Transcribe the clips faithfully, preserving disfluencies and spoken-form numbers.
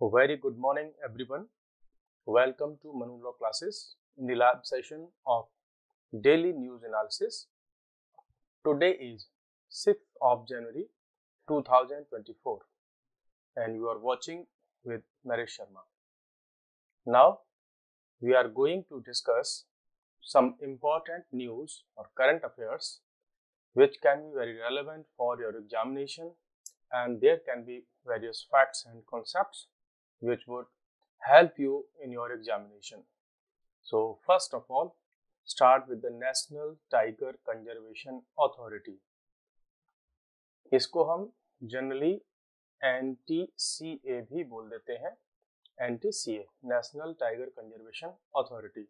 Very good morning, everyone. Welcome to Manu Law classes in the lab session of Daily News Analysis. Today is sixth of January two thousand twenty-four and you are watching with Naresh Sharma. Now, we are going to discuss some important news or current affairs which can be very relevant for your examination, and there can be various facts and concepts which would help you in your examination. So first of all, start with the National Tiger Conservation Authority. इसको हम generally N T C A भी बोल देते हैं, N T C A, National Tiger Conservation Authority.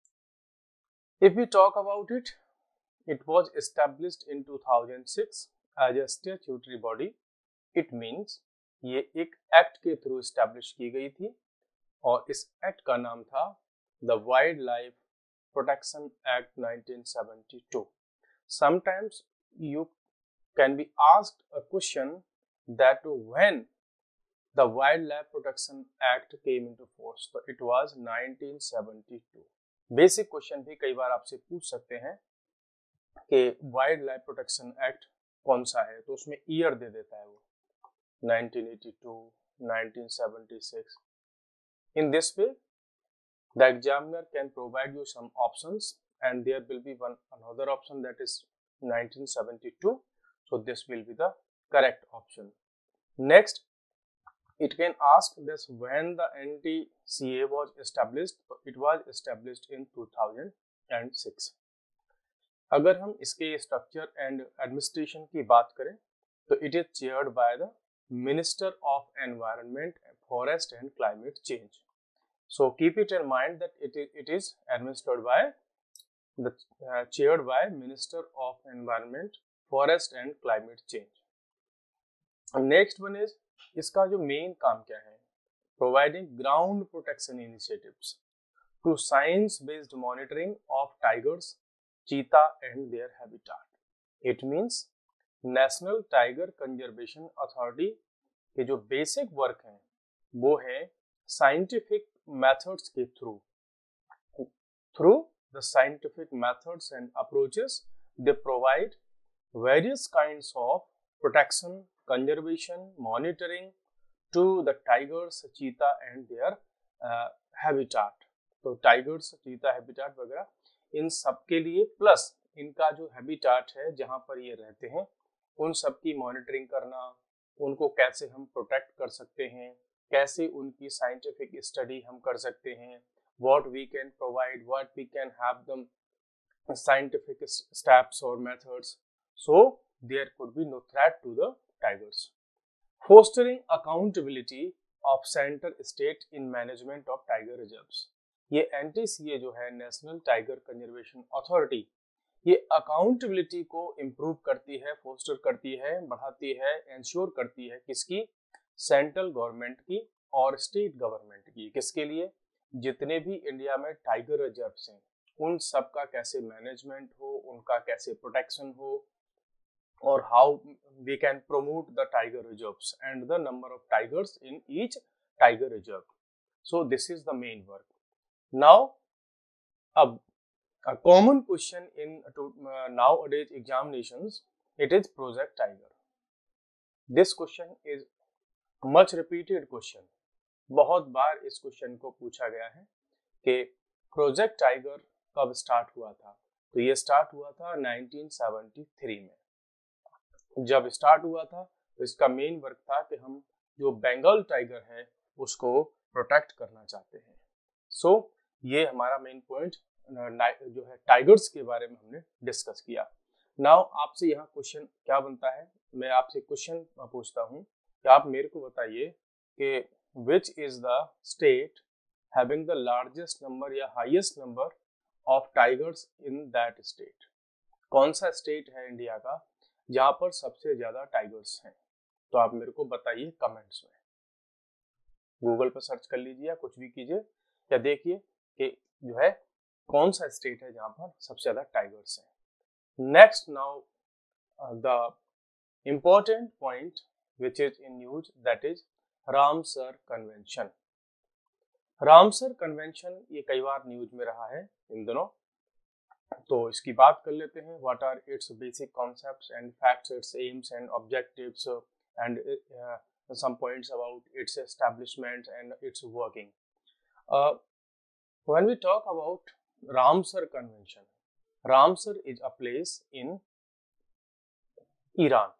If we talk about it, it was established in two thousand six as a statutory body. It means ये एक act के through establish की गई थी और इस एक्ट का नाम था the Wildlife Protection Act nineteen seventy two. Sometimes you can be asked a question that when the Wildlife Protection Act came into force, तो it was nineteen seventy two. Basic question भी कई बार आपसे पूछ सकते हैं कि wild life Protection act कौन सा है, तो उसमें ईयर दे देता है वो nineteen eighty-two, nineteen seventy-six. In this way, the examiner can provide you some options, and there will be one another option that is nineteen seventy-two. So this will be the correct option. Next, it can ask this when the N T C A was established. It was established in two thousand six. अगर हम इसके structure and administration की बात करें तो it is chaired by the Minister of Environment, Forest and Climate Change. So keep it in mind that it is, it is administered by the uh, chaired by Minister of Environment, Forest and Climate Change. Next one is इसका जो main काम क्या है, providing ground protection initiatives to science-based monitoring of tigers, cheetah and their habitat. It means National Tiger Conservation Authority के जो basic work हैं वो है साइंटिफिक मेथड्स के through through the scientific methods and approaches they provide various kinds of protection, conservation, monitoring to the tigers, cheetah and their habitat. तो tigers, cheetah, habitat वगैरह इन सब के लिए, प्लस इनका जो हैबिटाट है जहां पर ये रहते हैं उन सब की मॉनिटरिंग करना, उनको कैसे हम प्रोटेक्ट कर सकते हैं, कैसे उनकी साइंटिफिक स्टडी हम कर सकते हैं, what we can provide, what we can have the scientific steps और methods so there could be no threat to the tigers. Fostering accountability of centre state in management of tiger reserves. ये N T C A जो है, National Tiger Conservation Authority, ये accountability को improve करती है, poster करती है, बढ़ाती है, इंश्योर करती है किसकी, सेंट्रल गवर्नमेंट की और स्टेट गवर्नमेंट की. किसके लिए, जितने भी इंडिया में टाइगर रिजर्व्स हैं उन सब का कैसे मैनेजमेंट हो, उनका कैसे प्रोटेक्शन हो, और how we can promote the tiger reserves and the number of tigers in each tiger reserve. So this is the main work. Now अब a common question in to, uh, nowadays examinations, it is Project Tiger. This question is much repeated question. बहुत बार इस question को पूछा गया है कि project tiger कब start हुआ था. तो ये स्टार्ट हुआ था नाइनटीन सेवेंटी थ्री में. जब स्टार्ट हुआ था तो इसका मेन वर्क था कि हम जो बंगाल टाइगर है उसको प्रोटेक्ट करना चाहते हैं. सो so, ये हमारा मेन पॉइंट जो है टाइगर्स के बारे में हमने डिस्कस किया. नाउ आपसे यहाँ क्वेश्चन क्या बनता है, मैं आपसे क्वेश्चन पूछता हूँ कि आप मेरे को बताइए कि which is the state having the largest number या highest number of tigers in that state. कौन सा स्टेट है इंडिया का जहाँ पर सबसे ज्यादा टाइगर्स हैं, तो आप मेरे को बताइए कमेंट्स में. गूगल पर सर्च कर लीजिए या कुछ भी कीजिए, या देखिए कि जो है कौन सा स्टेट है जहां पर सबसे ज्यादा टाइगर्स हैं. Next, now the important point which is in news, that is Ramsar Convention. Ramsar Convention ये कई बार न्यूज में रहा है इन दिनों, तो इसकी बात कर लेते हैं। What are its basic concepts and facts, its aims and objectives and some points about its establishment and its working. Uh, when we talk about Ramsar Convention, Ramsar is a place in Iran.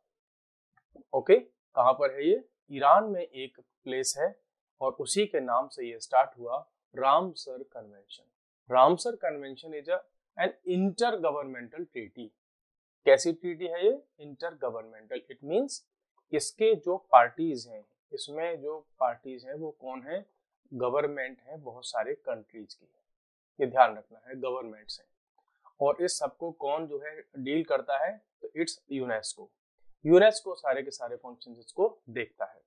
Okay okay? कहाँ पर है ये? Iran में एक place है और उसी के नाम से ये स्टार्ट हुआ, Ramsar Convention. Ramsar Convention is an intergovernmental treaty. कैसी ट्रीटी है ये? Inter governmental. इट मीन्स इसके जो पार्टीज हैं, इसमें जो पार्टीज हैं वो कौन है? गवर्नमेंट है बहुत सारे कंट्रीज की, ये ध्यान रखना है, गवर्नमेंट्स हैं। और इस सबको कौन जो है डील करता है? तो इट्स यूनेस्को। यूनेस्को सारे के सारे फंक्शंस इसको देखता है।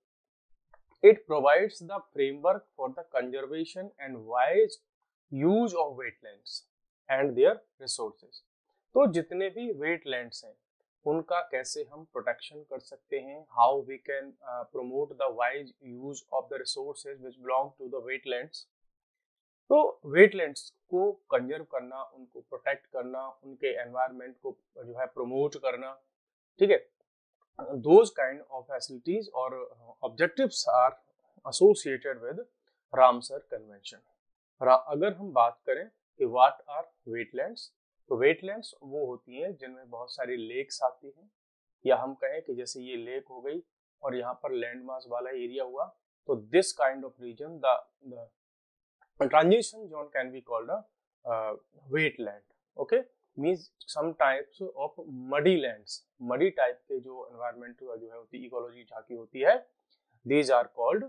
It provides the framework for the conservation and wise use of wetlands and their resources. तो जितने भी वेटलैंड्स हैं उनका कैसे हम प्रोटेक्शन कर सकते हैं, how we can promote the wise use of the resources which belong to the wetlands. तो वेटलैंड्स को कंजर्व करना, उनको प्रोटेक्ट करना, उनके एनवायरनमेंट को जो है प्रमोट करना, ठीक है, दोज काइंड ऑफ फैसिलिटीज और objectives are associated with Ramsar Convention. अगर हम बात करें कि व्हाट आर वेटलैंड्स, तो वेटलैंड्स वो होती हैं जिनमें बहुत सारी लेक्स आती हैं, या हम कहें कि जैसे ये लेक हो गई और यहाँ पर लैंड मास वाला एरिया हुआ, तो this kind of region the transition zone can be called a wetland. Okay, means some types of muddy lands, muddy type के जो एनवायरनमेंट जो है होती, इकोलॉजी जहाँ की होती है, दीज आर कॉल्ड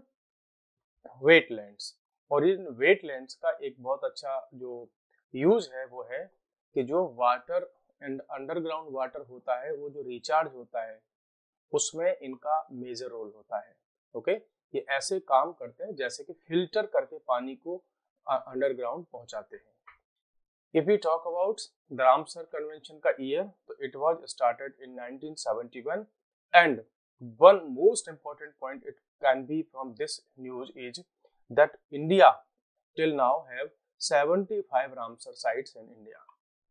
वेटलैंड्स। और इन वेटलैंड्स का एक बहुत अच्छा जो यूज है वो है कि जो वाटर एंड अंडरग्राउंड वाटर होता है वो जो रिचार्ज होता है उसमें इनका मेजर रोल होता है। ओके, ये ऐसे काम करते हैं जैसे कि फिल्टर करके पानी को अंडरग्राउंड पहुंचाते हैं। If we talk about the Ramsar Convention का ईयर, तो it was started in nineteen seventy one and one most important point it can be from this news is that India till now have seventy five Ramsar sites in India.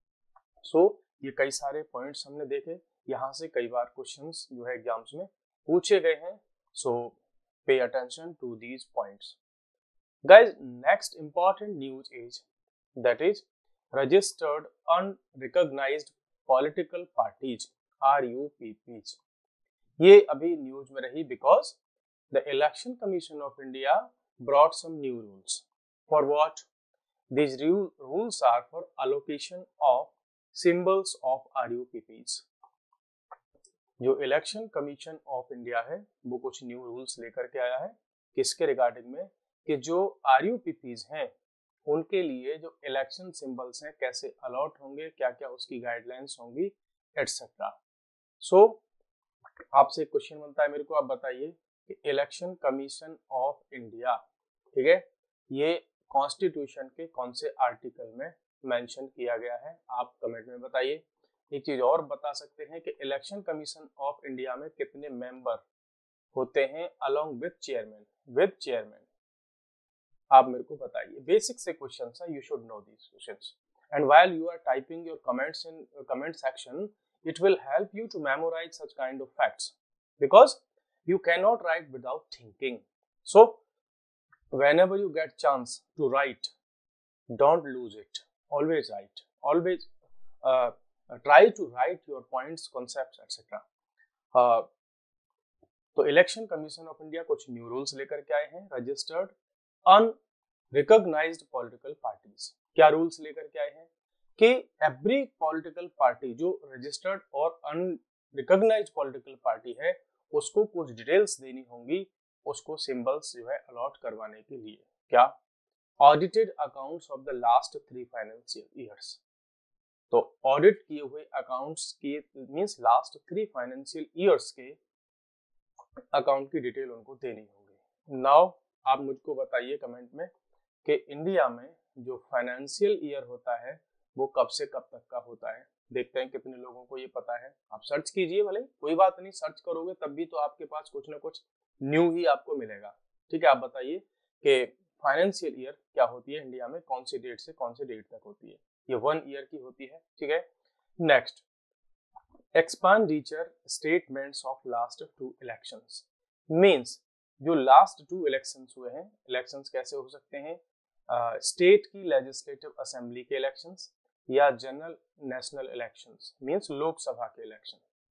So so, ये कई सारे points हमने देखे, यहाँ से कई बार questions जो है एग्जाम्स में पूछे गए हैं। So pay attention to these points guys. Next important news is that is registered unrecognised political parties, R U P Ps. ये अभी न्यूज में रही because the Election commission of India brought some new rules. For what? These rules are for allocation of symbols of R U P Ps। जो Election commission of India है वो कुछ new rules लेकर के आया है, किसके रिगार्डिंग में? कि जो R U P Ps हैं उनके लिए जो इलेक्शन सिंबल्स हैं कैसे अलॉट होंगे, क्या क्या उसकी गाइडलाइंस होंगी, एटसेट्रा। सो आपसे क्वेश्चन बनता है मेरे को, आप बताइए कि इलेक्शन कमीशन ऑफ इंडिया, ठीक है, ये कॉन्स्टिट्यूशन के कौन से आर्टिकल में मेंशन किया गया है? आप कमेंट में बताइए। एक चीज और बता सकते हैं कि इलेक्शन कमीशन ऑफ इंडिया में कितने मेंबर होते हैं along with chairman? With chairman आप मेरे को बताइए। बेसिक से क्वेश्चंस है, you should know these questions and while you are typing your comments in comment section, it will help you to memorize such kind of facts because you cannot write without thinking. So whenever you get chance to write, don't lose it, always write, always uh, try to write your points, concepts, etc. uh, तो Election commission of India कुछ new rules लेकर के आए हैं। Registered unrecognised political parties, क्या rules लेकर के आए हैं कि एवरी पॉलिटिकल पार्टी जो रजिस्टर्ड और अनरिकॉग्नाइज्ड पॉलिटिकल पार्टी है उसको कुछ डिटेल्स देनी होंगी, उसको सिंबल्स जो है अलॉट करवाने के लिए। क्या? Audited accounts of the last three financial years. तो ऑडिट किए हुए अकाउंट्स की means last three financial years के अकाउंट की डिटेल उनको देनी होगी। नाउ आप मुझको बताइए कमेंट में कि इंडिया में जो फाइनेंशियल ईयर होता है वो कब से कब तक का होता है। देखते हैं कितने लोगों को ये पता है। आप सर्च कीजिए, भले कोई बात नहीं, सर्च करोगे तब भी तो आपके पास कुछ ना कुछ न्यू ही आपको मिलेगा। ठीक है, आप बताइए कि फाइनेंशियल ईयर क्या होती है इंडिया में, कौन सी डेट से कौन सी डेट तक होती है? ये वन ईयर की होती है, ठीक है। Next, expenditure statements of last two elections, means जो लास्ट टू इलेक्शंस हुए हैं, इलेक्शंस कैसे हो सकते हैं? स्टेट uh, की लेजिस्लेटिव असेंबली के इलेक्शंस या general national elections, means Lok Sabha के इलेक्शन।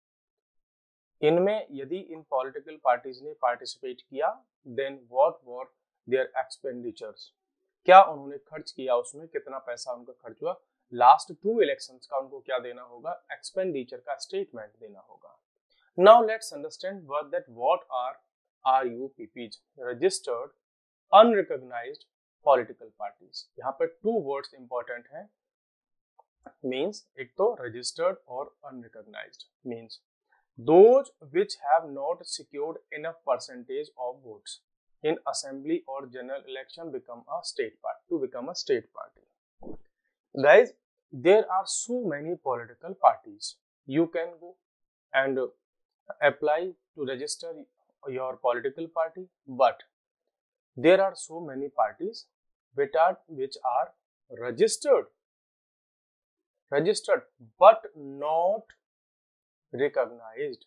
इनमें यदि इन पॉलिटिकल पार्टीज ने पार्टिसिपेट किया, then what were their expenditures, क्या उन्होंने खर्च किया, उसमें कितना पैसा उनका खर्च हुआ, लास्ट टू इलेक्शंस का उनको क्या देना होगा, एक्सपेंडिचर का स्टेटमेंट देना होगा। Now let's understand what that what are R U P Ps, registered unrecognised political parties. यहाँ पर टू वर्ड्स इंपॉर्टेंट हैं, मींस एक तो रजिस्टर्ड और unrecognised, means those which have not secured enough percentage of votes in assembly or general election become a state party to become a state party. Guys, there are so many political parties. You can go and apply to register your political party, but there are so many parties which are which are registered registered but not recognised.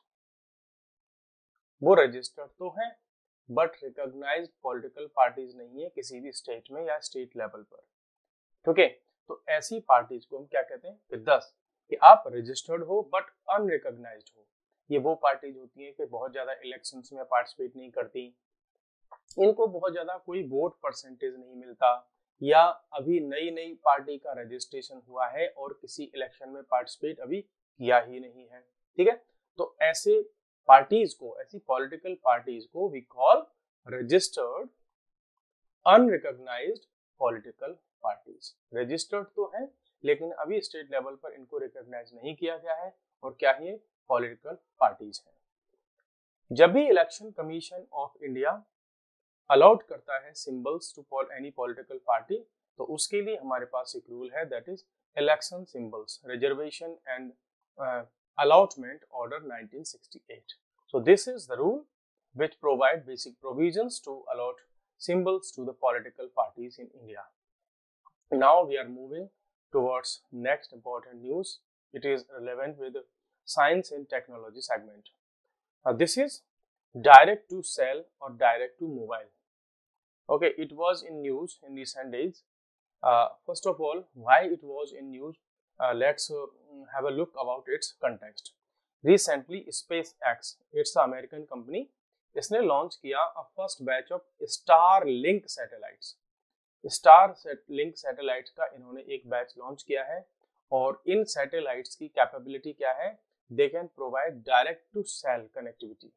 वो registered तो हैं but recognised political parties नहीं है किसी भी state में या state level पर, ठीक है। तो ऐसी पार्टीज को हम क्या कहते हैं कि दस कि आप रजिस्टर्ड हो बट अनरिकॉग्नाइज्ड हो। ये वो पार्टीज होती हैं कि बहुत ज्यादा इलेक्शंस में पार्टिसिपेट नहीं करती, इनको बहुत ज्यादा कोई वोट परसेंटेज नहीं मिलता, या अभी नई नई पार्टी का रजिस्ट्रेशन हुआ है और किसी इलेक्शन में पार्टिसिपेट अभी किया ही नहीं है, ठीक है। तो ऐसे पार्टीज को, ऐसी पॉलिटिकल पार्टीज को we call registered unrecognised political parties. Registered तो है लेकिन अभी स्टेट लेवल पर इनको रिकॉग्नाइज नहीं किया गया है, और क्या है, पॉलिटिकल पार्टीज है। जब भी election commission of India allowed करता है symbols to any political party, तो उसके लिए हमारे पास एक रूल है, that is election symbols reservation and allotment order nineteen sixty-eight. So this is the rule which provide basic provisions to allot symbols to the political parties in India. Now we are moving towards next important news. It is relevant with the science and technology segment. Now this is direct to cell or direct to mobile. Okay, it was in news in recent days. Uh, first of all, why it was in news? Uh, let's uh, have a look about its context. Recently, SpaceX, it's an American company, इसने launch किया a first batch of Starlink satellites. Starlink satellites का इन्होंने एक batch launch किया है, और इन satellites की capability क्या है, they can provide direct to cell connectivity.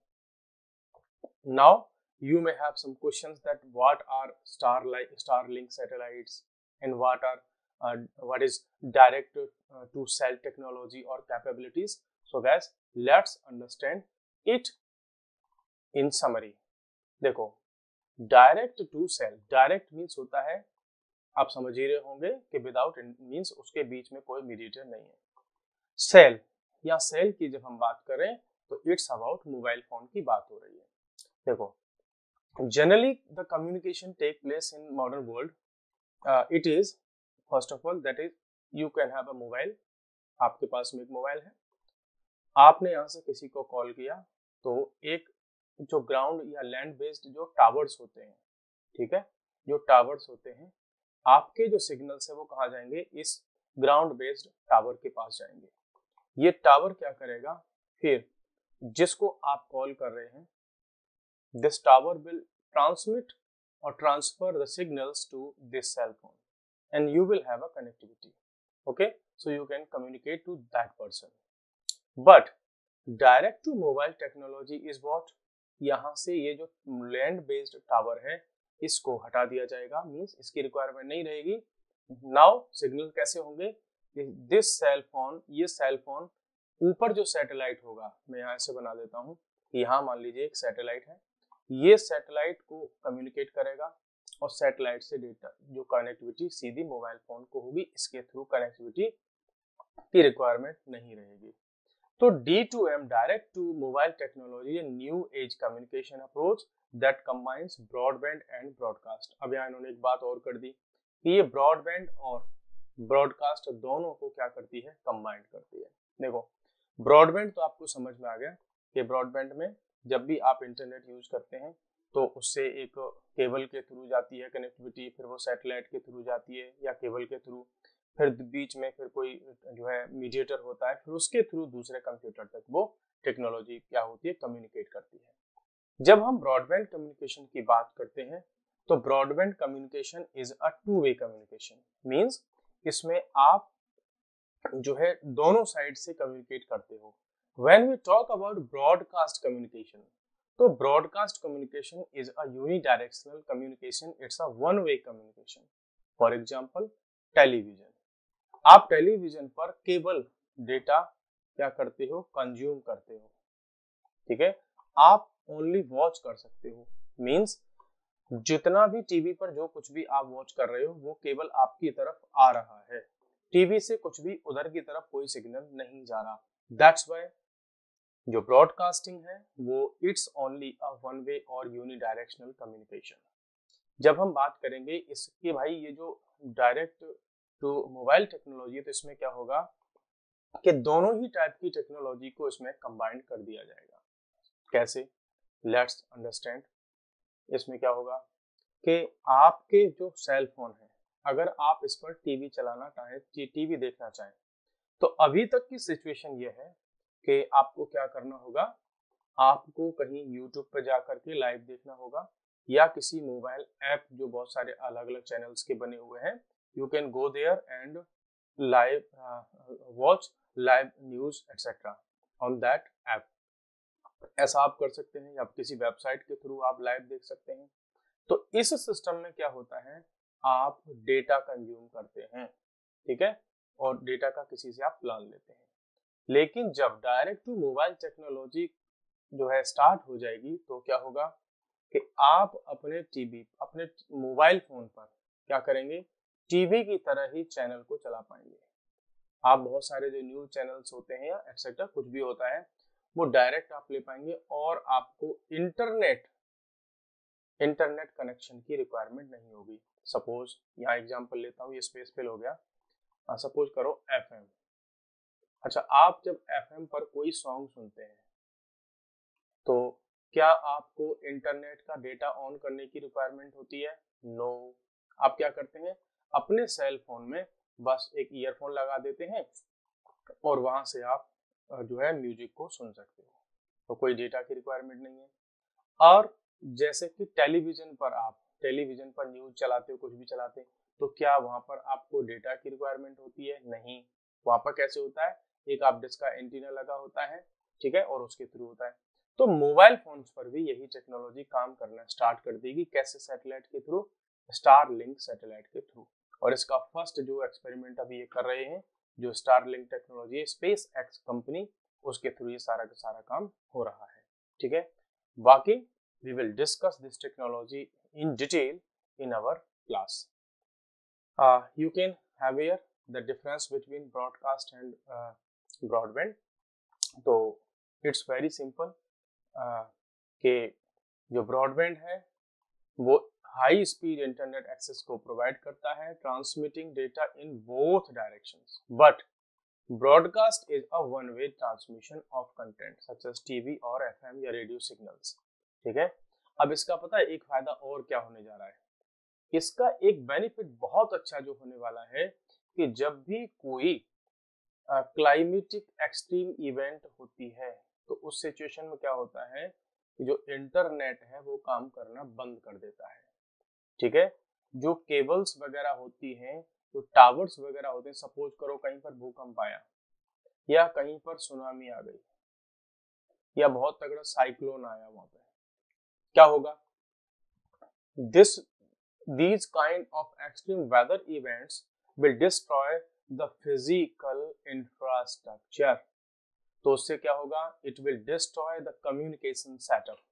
Now you may have some questions that what are Starlink Starlink satellites and what are Uh, what is direct uh, to cell technology or capabilities. So guys, let's understand it in summary. देखो, direct to cell, direct means होता है, आप समझ ही रहे होंगे कि without means उसके बीच में कोई मीडिएटर नहीं है। सेल या सेल की जब हम बात करें तो इट्स अबाउट मोबाइल फोन की बात हो रही है। देखो, generally the communication take place in modern world. Uh, it is first of all that is you can have a mobile, आपके पास में एक मोबाइल है, आपने यहाँ से किसी को कॉल किया, तो एक जो ग्राउंड या लैंड बेस्ड जो टावर्स होते हैं, ठीक है, जो टावर्स होते हैं, आपके जो सिग्नल्स है वो कहाँ जाएंगे, इस ग्राउंड बेस्ड टावर के पास जाएंगे। ये टावर क्या करेगा, फिर जिसको आप कॉल कर रहे हैं, दिस टावर विल ट्रांसमिट और transfer the signals to this cell phone and you will have a connectivity. Okay, so you can communicate to that person. But direct to mobile technology is what, यहाँ से ये जो land based tower है इसको हटा दिया जाएगा, means इसकी रिक्वायरमेंट नहीं रहेगी। नाउ सिग्नल कैसे होंगे, दिस सेल फोन, ये सेल फोन ऊपर जो सैटेलाइट होगा, मैं यहाँ से बना देता हूँ, यहाँ मान लीजिए एक सैटेलाइट है, ये सैटेलाइट को कम्युनिकेट करेगा और सैटेलाइट से डेटा जो कनेक्टिविटी सीधी मोबाइल फोन को होगी, इसके थ्रू कनेक्टिविटी की रिक्वायरमेंट नहीं रहेगी। तो D to M direct to mobile technology a new age communication approach that combines broadband and broadcast. अब यहाँ इन्होंने एक बात और कर दी कि ये ब्रॉडबैंड और ब्रॉडकास्ट दोनों को क्या करती है, कंबाइंड करती है। देखो ब्रॉडबैंड तो आपको समझ में आ गया कि ब्रॉडबैंड में जब भी आप इंटरनेट यूज करते हैं तो उससे एक केबल के थ्रू जाती है कनेक्टिविटी, फिर वो सैटेलाइट के थ्रू जाती है या केबल के थ्रू, फिर बीच में फिर कोई जो है मीडिएटर होता है, फिर उसके थ्रू दूसरे कंप्यूटर तक वो टेक्नोलॉजी क्या होती है, कम्युनिकेट करती है। जब हम ब्रॉडबैंड कम्युनिकेशन की बात करते हैं तो broadband communication is a two way communication, means इसमें आप जो है दोनों साइड से कम्युनिकेट करते हो। When we talk about broadcast communication, तो broadcast communication is a unidirectional communication, it's a one way communication. For example television, आप टेलीविजन पर केबल डेटा क्या करते हो, कंज्यूम करते हो, ठीक है। आप ओनली वॉच कर सकते हो, मींस जितना भी टीवी पर जो कुछ भी आप वॉच कर रहे हो वो केवल आपकी तरफ आ रहा है, टीवी से कुछ भी उधर की तरफ कोई सिग्नल नहीं जा रहा। दैट्स व्हाई जो ब्रॉडकास्टिंग है वो it's only a one way और यूनिडायरेक्शनल कम्युनिकेशन। जब हम बात करेंगे इसके भाई ये जो डायरेक्ट टू मोबाइल टेक्नोलॉजी है तो इसमें क्या होगा कि दोनों ही टाइप की टेक्नोलॉजी को इसमें कंबाइन कर दिया जाएगा। कैसे, लेट्स अंडरस्टैंड। इसमें क्या होगा कि आपके जो सेल फोन है, अगर आप इस पर टीवी चलाना चाहें, टीवी देखना चाहें, तो अभी तक की सिचुएशन ये है कि आपको क्या करना होगा, आपको कहीं यूट्यूब पर जाकर के लाइव देखना होगा या किसी मोबाइल ऐप जो बहुत सारे अलग अलग चैनल्स के बने हुए हैं, you can go there and live watch live news etcetera on that app. ऐसा आप कर सकते हैं या किसी वेबसाइट के थ्रू आप लाइव देख सकते हैं। तो इस सिस्टम में क्या होता है, आप डेटा कंज्यूम करते हैं, ठीक है, और डेटा का किसी से आप प्लान लेते हैं। लेकिन जब डायरेक्ट टू मोबाइल टेक्नोलॉजी जो है स्टार्ट हो जाएगी तो क्या होगा कि आप अपने टीवी अपने मोबाइल फोन पर क्या करेंगे, टीवी की तरह ही चैनल को चला पाएंगे। आप बहुत सारे जो न्यूज चैनल्स होते हैं या एक्सेट्रा कुछ भी होता है वो डायरेक्ट आप ले पाएंगे और आपको इंटरनेट इंटरनेट कनेक्शन की रिक्वायरमेंट नहीं होगी। सपोज यहाँ एग्जांपल लेता हूँ, ये स्पेस फिल हो गया। सपोज करो एफएम। अच्छा, आप जब एफएम पर कोई सॉन्ग सुनते हैं तो क्या आपको इंटरनेट का डेटा ऑन करने की रिक्वायरमेंट होती है? नो। आप क्या करते हैं, अपने सेल फोन में बस एक ईयरफोन लगा देते हैं और वहां से आप जो है म्यूजिक को सुन सकते हो, तो कोई डेटा की रिक्वायरमेंट नहीं है। और जैसे कि टेलीविजन पर आप टेलीविजन पर न्यूज चलाते हो, कुछ भी चलाते हैं, तो क्या वहां पर आपको डेटा की रिक्वायरमेंट होती है? नहीं। वहां पर कैसे होता है, एक आप डिश का एंटीना लगा होता है, ठीक है, और उसके थ्रू होता है। तो मोबाइल फोन्स पर भी यही टेक्नोलॉजी काम करना स्टार्ट कर देगी। कैसे? सैटेलाइट के थ्रू, स्टारलिंक सैटेलाइट के थ्रू। और इसका फर्स्ट जो एक्सपेरिमेंट अभी ये कर रहे हैं, जो स्टारलिंक टेक्नोलॉजी है, स्पेस एक्स कंपनी, उसके थ्रू ये सारा का सारा काम हो रहा है, ठीक है। बाकी we will discuss this technology in detail in our class. Uh, you can have here the difference between broadcast and uh, broadband. तो it's very simple uh, कि जो broadband है वो हाई स्पीड इंटरनेट एक्सेस को provide करता है, transmitting data in both directions, but broadcast is a one way transmission of content such as TV और FM या रेडियो सिग्नल्स, ठीक है। अब इसका पता है एक फायदा और क्या होने जा रहा है, इसका एक बेनिफिट बहुत अच्छा जो होने वाला है कि जब भी कोई क्लाइमेटिक एक्सट्रीम इवेंट होती है तो उस सिचुएशन में क्या होता है कि जो इंटरनेट है वो काम करना बंद कर देता है, ठीक है। जो केबल्स वगैरह होती हैं, जो टावर्स वगैरह होते हैं, सपोज करो कहीं पर भूकंप आया या कहीं पर सुनामी आ गई या बहुत तगड़ा साइक्लोन आया, वहां पे क्या होगा, this these kind of extreme weather events will destroy the physical infrastructure। तो उससे क्या होगा, it will destroy the communication setup,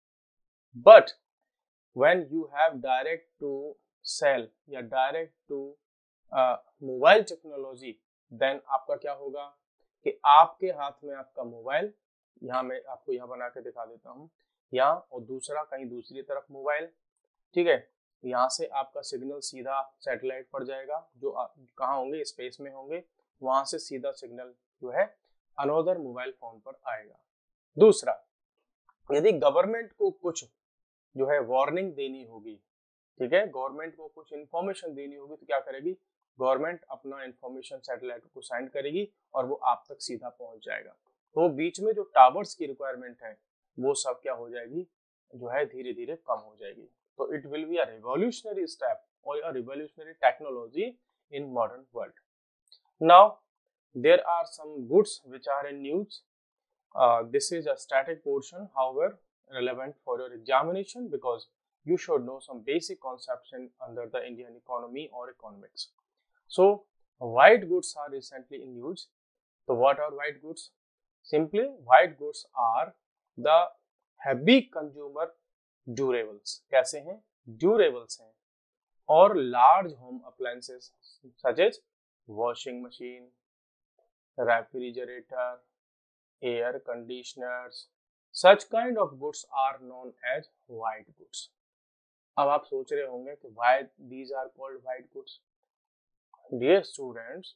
but when you have direct to cell या direct to uh, mobile technology, then आपका क्या होगा कि आपके हाथ में आपका मोबाइल, यहाँ मैं आपको यहाँ बना के दिखा देता हूँ, यहाँ, और दूसरा कहीं दूसरी तरफ मोबाइल, ठीक है। यहाँ से आपका सिग्नल सीधा सैटेलाइट पर जाएगा, जो कहाँ होंगे, स्पेस में होंगे, वहां से सीधा सिग्नल जो है अनदर मोबाइल फोन पर आएगा। दूसरा, यदि गवर्नमेंट को कुछ जो है वार्निंग देनी होगी, ठीक है, गवर्नमेंट को कुछ इंफॉर्मेशन देनी होगी, तो क्या करेगी, गवर्नमेंट अपना इंफॉर्मेशन सैटेलाइट को सेंड करेगी और वो आप तक सीधा पहुंच जाएगा। तो बीच में जो टावर्स की रिक्वायरमेंट है वो सब क्या हो जाएगी, जो है धीरे धीरे कम हो जाएगी। तो it will be a revolutionary step और a revolutionary technology in modern world. Now there are some goods which are in use. Uh, this is a static portion, however relevant for your examination because you should know some basic concepts in, under the Indian economy or economics. So white goods are recently in use. So what are white goods? Simply white goods are the heavy consumer durables. कैसे हैं? Durables हैं और large home appliances such as washing machine, refrigerator, air conditioners, such kind of goods are known as white goods. अब आप सोच रहे होंगे कि why these are called white goods? Dear students,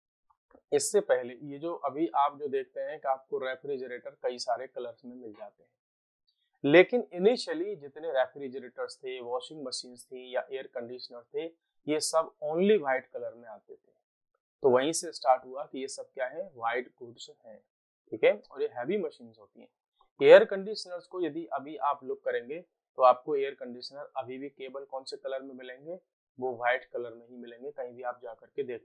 इससे पहले ये जो अभी आप जो देखते हैं कि आपको रेफ्रिजरेटर कई सारे कलर्स में मिल जाते हैं, लेकिन इनिशियली जितने रेफ्रिजरेटर्स थे, वॉशिंग मशीन्स थी या एयर कंडीशनर थे, ये सब ओनली व्हाइट कलर में आते थे। तो वहीं से स्टार्ट हुआ कि ये सब क्या है, व्हाइट गुड्स हैं, ठीक है, और ये हैवी मशीन्स होती हैं। एयर कंडीशनर्स को यदि अभी आप लुक करेंगे तो आपको एयर कंडीशनर अभी भी केवल कौन से कलर में मिलेंगे, वो व्हाइट कलर में ही मिलेंगे, कहीं भी आप जा करके देख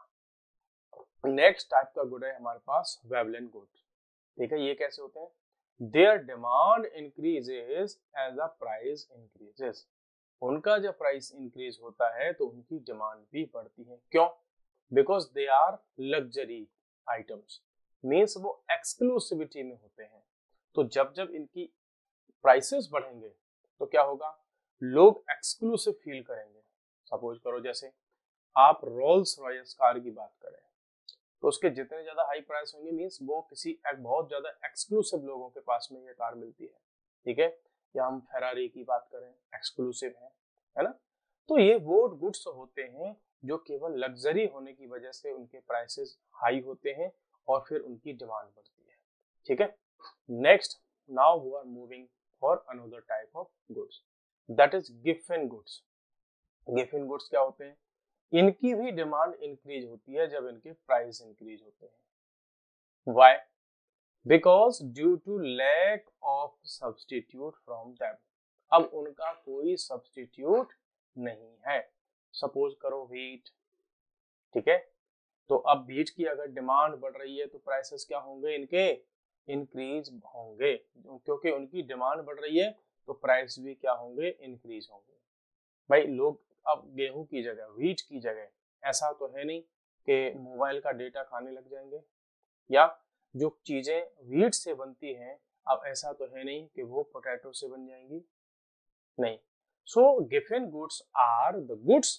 लीजिएगा। नेक्स्ट टाइप का गुड है हमारे पास वेवलेंट गुड, ठीक है। ये कैसे होते हैं, their demand increases as the price increases. उनका जब प्राइस इंक्रीज होता है तो उनकी डिमांड भी बढ़ती है। क्यों? Because they are luxury items, means वो एक्सक्लूसिविटी में होते हैं। तो जब जब इनकी प्राइसेस बढ़ेंगे तो क्या होगा, लोग एक्सक्लूसिव फील करेंगे। सपोज करो जैसे आप रोल्स रॉयस कार की बात करें तो उसके जितने ज्यादा हाई प्राइस होंगे, मीन्स वो किसी एक बहुत ज्यादा एक्सक्लूसिव लोगों के पास में ये कार मिलती है, ठीक है। या हम फेरारी की बात करें, एक्सक्लूसिव है, है ना। तो ये वो गुड्स होते हैं जो केवल लग्जरी होने की वजह से उनके प्राइसेस हाई होते हैं और फिर उनकी डिमांड बढ़ती है, ठीक है। Next, now we are moving for another type of goods, that is gift goods. Gift goods क्या होते हैं, इनकी भी डिमांड इंक्रीज होती है जब इनके प्राइस इंक्रीज होते हैं। Why? Because due to lack of substitute from them. अब उनका कोई सब्स्टिट्यूट नहीं है। सपोज करो व्हीट, ठीक है, तो अब व्हीट की अगर डिमांड बढ़ रही है तो प्राइसेस क्या होंगे, इनके इंक्रीज होंगे, क्योंकि उनकी डिमांड बढ़ रही है तो प्राइस भी क्या होंगे, इंक्रीज होंगे। भाई लोग अब गेहूं की जगह, व्हीट की जगह, ऐसा तो है नहीं कि मोबाइल का डेटा खाने लग जाएंगे, या जो चीजें व्हीट से बनती हैं अब ऐसा तो है नहीं कि वो पोटैटो से बन जाएंगी, नहीं। So gift goods are the goods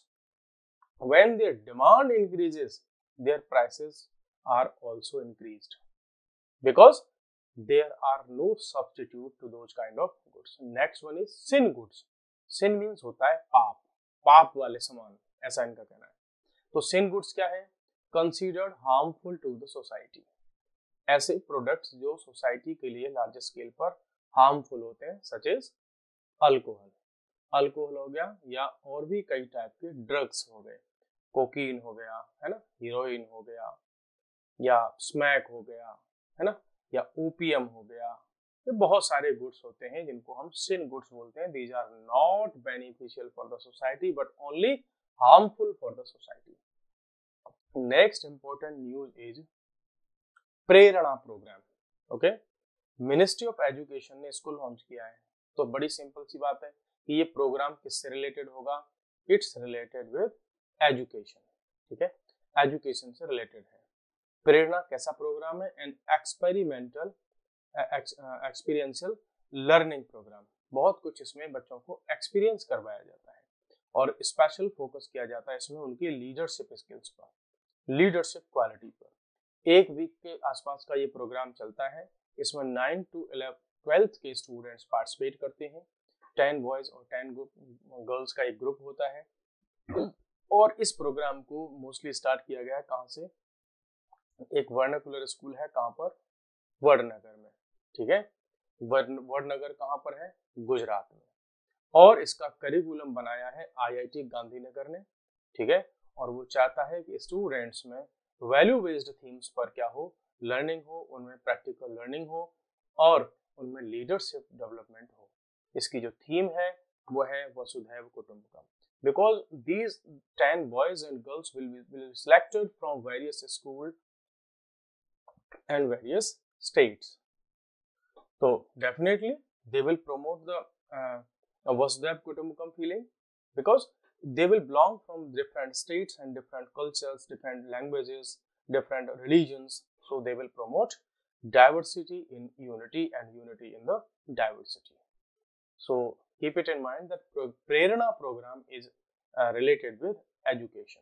when their demand increases their prices are also increased because there are no substitute to those kind of goods. Next one is sin goods. sin means होता है पाप, पाप वाले सामान, ऐसा इनका कहना है। तो sin goods क्या है, considered harmful to the society। ऐसे प्रोडक्ट्स जो सोसाइटी के लिए लार्ज स्केल पर हार्मफुल होते हैं, सच एज अल्कोहल, अल्कोहल हो गया, या और भी कई टाइप के ड्रग्स हो गए, कोकीन हो गया, है ना, हीरोइन हो गया, या स्मैक हो गया, है ना, या ओपीएम हो गया। ये बहुत सारे गुड्स होते हैं जिनको हम सिन गुड्स बोलते हैं। These are not beneficial for the society but only harmful for the society. Next important news is Prerna programme. Okay, ministry of education ने इसको लॉन्च किया है। तो बड़ी सिंपल सी बात है कि ये प्रोग्राम किससे रिलेटेड होगा, इट्स रिलेटेड विद एजुकेशन, ठीक है, एजुकेशन से रिलेटेड है। प्रेरणा कैसा प्रोग्राम है, an experimental experiential learning programme. बहुत कुछ इसमें बच्चों को एक्सपीरियंस करवाया जाता है और स्पेशल फोकस किया जाता है इसमें उनकी लीडरशिप स्किल्स पर, लीडरशिप क्वालिटी पर। एक वीक के आसपास का ये प्रोग्राम चलता है। इसमें नाइन टू इलेवन ट्वेल्थ के स्टूडेंट्स पार्टिसिपेट करते हैं। टेन बॉयज और टेन गर्ल्स का एक ग्रुप होता है। और इस प्रोग्राम को मोस्टली स्टार्ट किया गया है कहाँ से, एक वर्नाकुलर स्कूल है कहाँ पर, वडनगर में। ठीक है, वडनगर कहाँ पर है, गुजरात में। और इसका करिकुलम बनाया है आईआईटी गांधीनगर ने। ठीक है, और वो चाहता है कि स्टूडेंट्स में वैल्यू बेस्ड थीम्स पर क्या हो, लर्निंग हो, उनमें प्रैक्टिकल लर्निंग हो और उनमें लीडरशिप डेवलपमेंट हो। इसकी जो थीम है वो है वसुधैव कुटुंबकम। Because these ten boys and girls will be, will be selected from various schools and various states. So definitely they will promote the uh, Vasudhaiva Kutumbakam feeling, because they will belong from different states and different cultures, different languages, different religions. So they will promote diversity in unity and unity in the diversity. So keep it in mind that Prerana program is uh, related with education.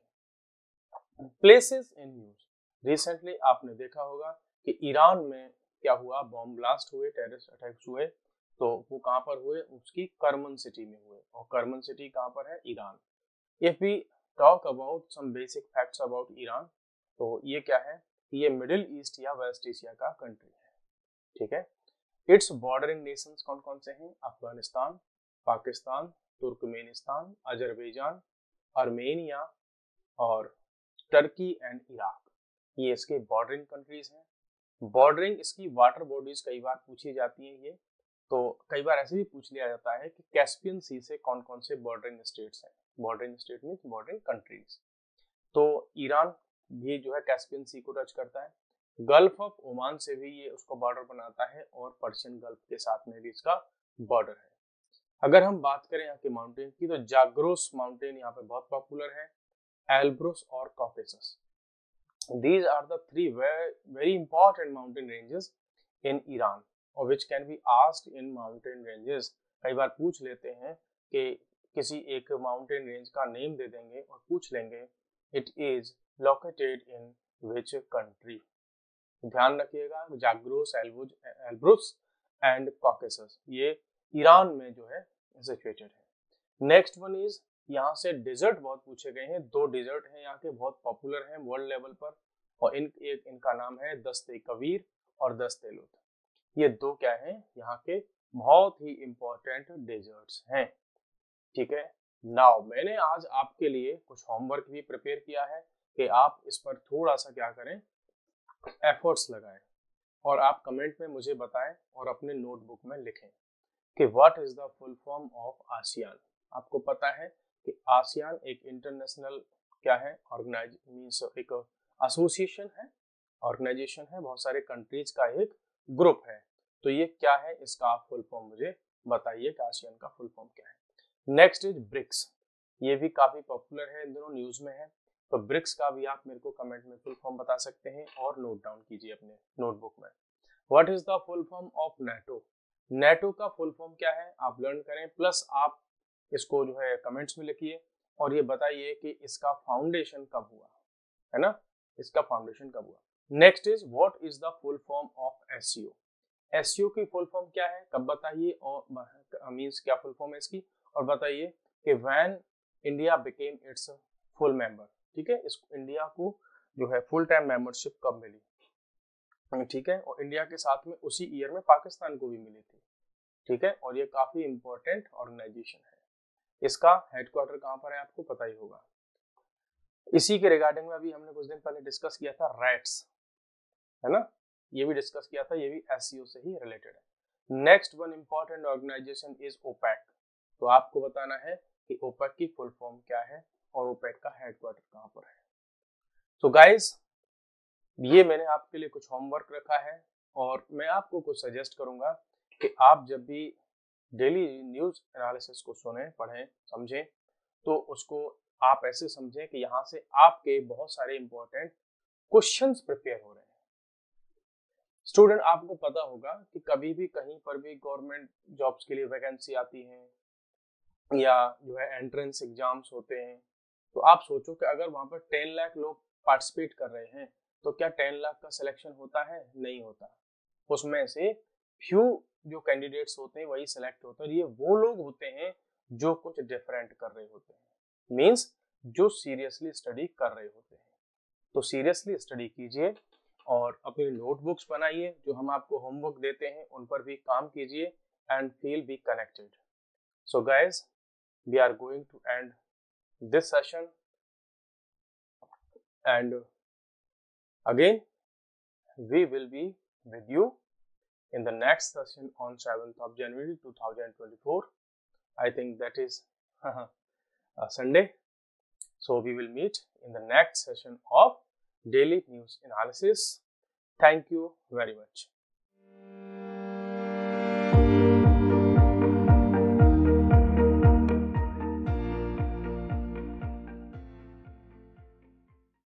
Places in news. Recently आपने देखा होगा कि Iran में क्या हुआ, bomb blast हुए, terrorist attacks हुए। तो वो कहाँ पर हुए, उसकी कर्मन सिटी में हुए। और कर्मन सिटी कहाँ पर है, Iran. If we talk about some basic facts about Iran, तो ये क्या है, ये मिडिल ईस्ट या वेस्ट एशिया का कंट्री है। ठीक है, इट्स बॉर्डरिंग नेशंस कौन कौन से हैं, Afghanistan, Pakistan, Turkmenistan, Azerbaijan, Armenia और टर्की एंड इराक, ये इसके बॉर्डरिंग कंट्रीज हैं। बॉर्डरिंग इसकी वाटर बॉडीज कई बार पूछी जाती हैं ये, तो कई बार ऐसे भी पूछ लिया जाता है कि कैस्पियन सी से कौन कौन से बॉर्डरिंग स्टेट्स हैं। Bordering state means bordering countries. तो ईरान भी जो है कैस्पियन सी को टच करता है। गल्फ ऑफ ओमान से भी ये उसको बॉर्डर बनाता है और पर्शियन गल्फ के साथ में भी इसका बॉर्डर है। अगर हम बात करें यहाँ के माउंटेन की, तो जाग्रोस माउंटेन यहाँ पे बहुत पॉपुलर है, एल्ब्रुस और Caucasus. These are the three very, very important mountain ranges in Iran, or which can be asked in mountain ranges. कई बार पूछ लेते हैं कि किसी एक माउंटेन रेंज का नेम दे देंगे और पूछ लेंगे it is located in which country. ध्यान रखिएगा, जाग्रोस, एल्ब्रुस एंड कॉकेसस ये ईरान में जो है सिचुएटेड है। नेक्स्ट वन इज, यहाँ से डिजर्ट बहुत पूछे गए हैं। दो डिजर्ट हैं यहाँ के, बहुत पॉपुलर हैं वर्ल्ड लेवल पर, और इन एक इनका नाम है दस्ते कबीर और दस्ते लुत। ये दो क्या हैं, यहाँ के बहुत ही इंपॉर्टेंट डेजर्ट्स हैं। ठीक है, नाउ मैंने आज आपके लिए कुछ होमवर्क भी प्रिपेयर किया है कि आप इस पर थोड़ा सा क्या करें, एफर्ट्स लगाएं और आप कमेंट में मुझे बताएं और अपने नोटबुक में लिखें कि what is the full form of ASEAN. आपको पता है कि आसियान एक इंटरनेशनल क्या है, ऑर्गेनाइज मींस एक एसोसिएशन है, ऑर्गेनाइजेशन है, बहुत सारे कंट्रीज का एक ग्रुप है। तो ये क्या है, इसका फुल फॉर्म मुझे बताइए कि आसियान का फुल फॉर्म क्या है। नेक्स्ट इज ब्रिक्स, ये भी काफी पॉपुलर है, इन दोनों न्यूज में है। तो ब्रिक्स का भी आप मेरे को कमेंट में फुल फॉर्म बता सकते हैं और नोट डाउन कीजिए अपने नोटबुक में। What is the full form of NATO, NATO का फुल फॉर्म क्या है आप लर्न करें, प्लस आप इसको जो है कमेंट्स में लिखिए और ये बताइए कि इसका फाउंडेशन कब हुआ है ना, इसका फाउंडेशन कब हुआ। Next is what is the full form of SCO, SCO की फुल फॉर्म क्या है, कब बताइए, और मींस क्या फुल फॉर्म है इसकी, और बताइए कि when India became its full member. ठीक है, इस इंडिया को जो है फुल टाइम मेंबरशिप कब मिली। ठीक है, और इंडिया के साथ में उसी ईयर में पाकिस्तान को भी मिली थी। ठीक है, और ये काफी इंपॉर्टेंट ऑर्गेनाइजेशन है। इसका हेडक्वार्टर कहाँ पर है आपको पता ही होगा। इसी के रिगार्डिंग में अभी हमने कुछ दिन पहले डिस्कस किया था रैट्स, है ना, ये भी डिस्कस किया था, ये भी एससीओ से ही रिलेटेड है। Next one important organisation is OPEC, तो आपको बताना है कि ओपेक की फुल फॉर्म क्या है और ओपेक का हेडक्वार्टर कहाँ पर है। तो गाइस, ये मैंने आपके लिए कुछ होमवर्क रखा है और मैं आपको कुछ सजेस्ट करूंगा कि आप जब भी डेली न्यूज एनालिसिस को सुने, पढ़ें, समझें, तो उसको आप ऐसे समझें कि यहाँ से आपके बहुत सारे इंपॉर्टेंट क्वेश्चंस प्रिपेयर हो रहे हैं। स्टूडेंट, आपको पता होगा कि कभी भी कहीं पर भी गवर्नमेंट जॉब्स के लिए वैकेंसी आती है या जो है एंट्रेंस एग्जाम्स होते हैं, तो आप सोचो कि अगर वहां पर टेन लाख लोग पार्टिसिपेट कर रहे हैं तो क्या टेन लाख का सिलेक्शन होता है? नहीं होता। उसमें से फ्यू जो कैंडिडेट्स होते हैं वही सिलेक्ट होते हैं। ये वो लोग होते हैं जो कुछ डिफरेंट कर रहे होते हैं, मीन्स जो सीरियसली स्टडी कर रहे होते हैं। तो सीरियसली स्टडी कीजिए और अपनी नोटबुक्स बनाइए, जो हम आपको होमवर्क देते हैं उन पर भी काम कीजिए and feel be connected. So guys, we are going to end this session, and again we will be with you in the next session on seventh of January two thousand twenty-four. I think that is a Sunday, so we will meet in the next session of daily news analysis. Thank you very much.